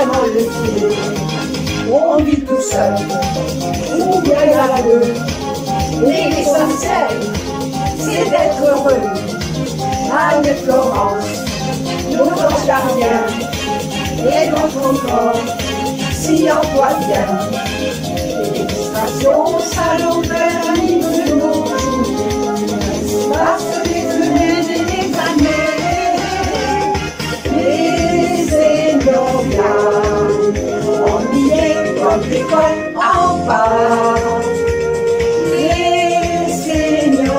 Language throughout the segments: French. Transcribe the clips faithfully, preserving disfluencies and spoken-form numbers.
vraiment le pied. On vit tout seul, ou bien à deux. Mais l'essentiel, c'est d'être heureux. Anne et Florence, notre gardien, et notre corps s'y emploie bien. L'illustration, ça nous permet de nos jours. Passe des années et des années, les senioriales, on y est comme l'école en bas. Les senioriales,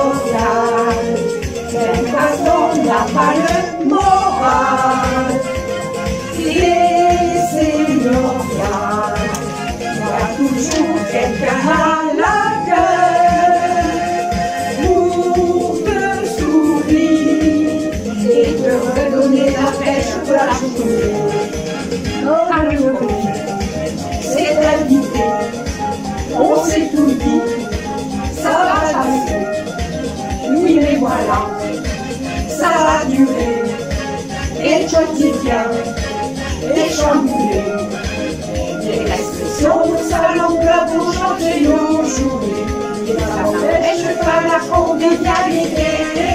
même quand on n'a pas le moral. Les senioriales, il y a toujours quelqu'un à l'accueil pour te sourire et te redonner la pêche de la journée. Non, le journée, c'est la vie, on s'est tout dit, ça va passer. Oui, mais voilà, ça va durer, et le quotidien est chamboulé. Les restrictions au salon club pour changer nos journées. Et ça n'empêche pas la convivialité.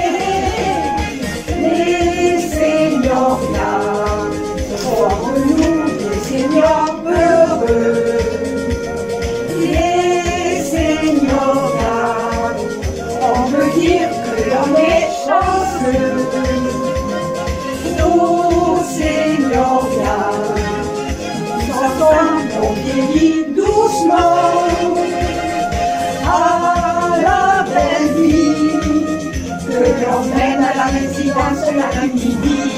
Les senioriales font de nous des seniors heureux. Les senioriales, on peut dire que l'on est chanceux. Nos senioriales, on vieillit doucement à la belle vie que l'on mène à la résidence Canal du Midi.